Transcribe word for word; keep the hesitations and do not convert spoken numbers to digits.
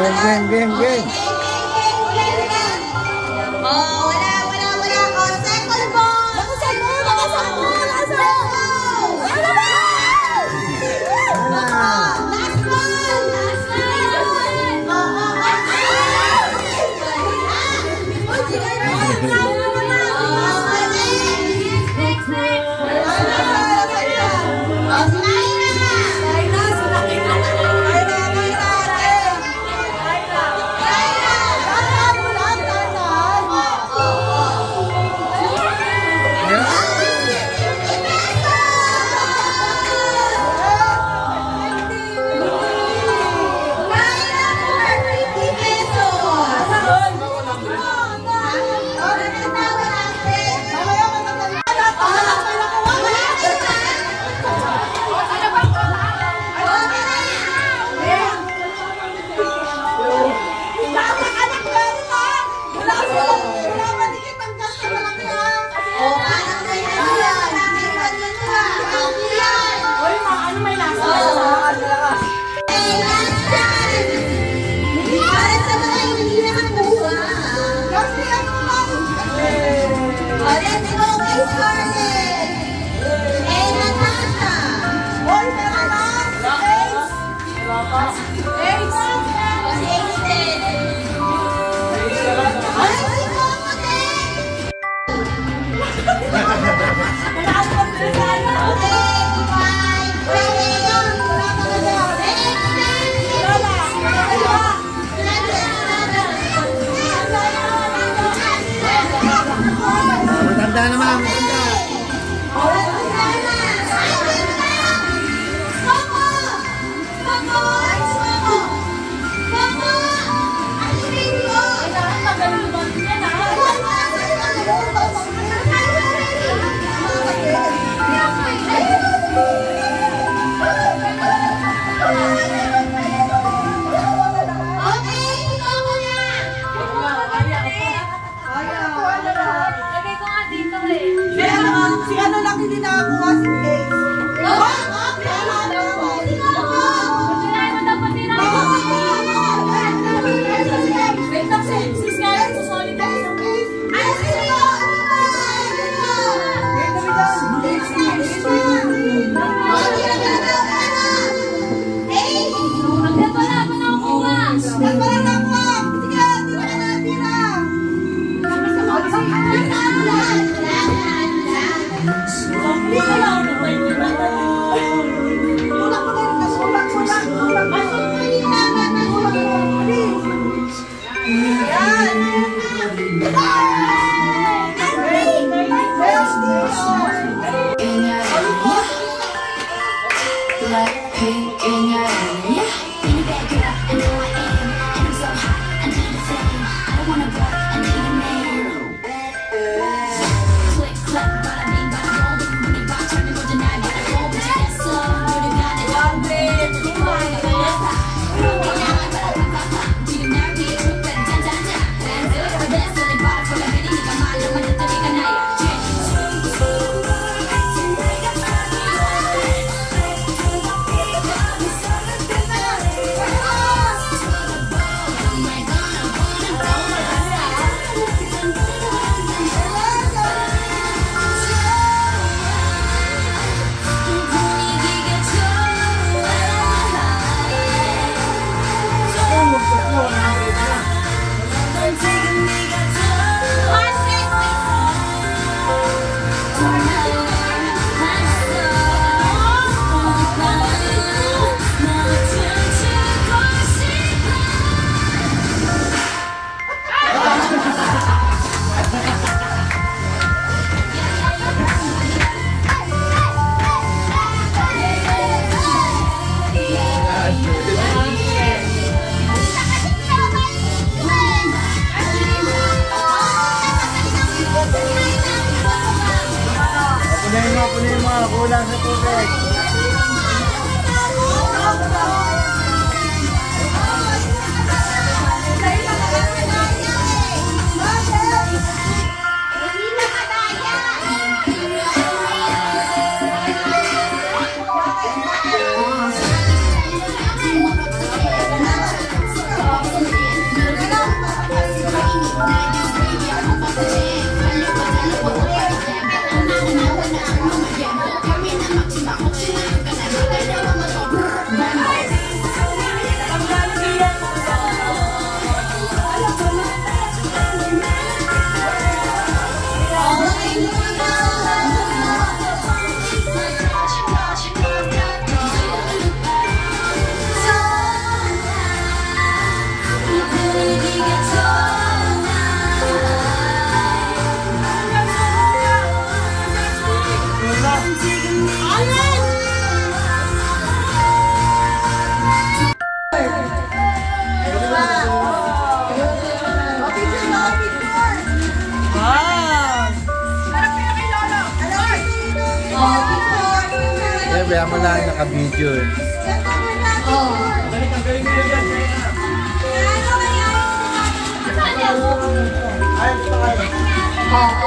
game, game, game. Oh, wala, wala, wala. Oh, second ball. Second ball. Second ball. Last ball. Ano ba? Last ball. Last ball. Oh, oh, Matanda naman, matanda. Si ano lang hindi nakakuha si Grace. Wait lang, si Scarlett, susolid na isang case. Ay, sino? Hanggang wala pa nakukuha. Hanggang wala nakuha. Sige, tira ka na, tira. Tira lang. Tulak mo kayo, tulak, tulak, tulak. Masok mo yung naman, tulak mo. Ayan. Blackpink in your area. Bring it back up, I know I am. And I'm so hot, I need the fame. I don't wanna work, I need a man. Click, clap, bada bing, bada boom. When it bounce, turn me with the night, bada boom. But you get slow, you the guy that don't break. Do you know me? Look better, dun dun dun. And do it for this, so they bought it for the video. You got my number, you think you can hire. Punin mo, punin mo. Kulang sa tubig. Oh, bayan mo lang naka-video eh. Oo. Oo.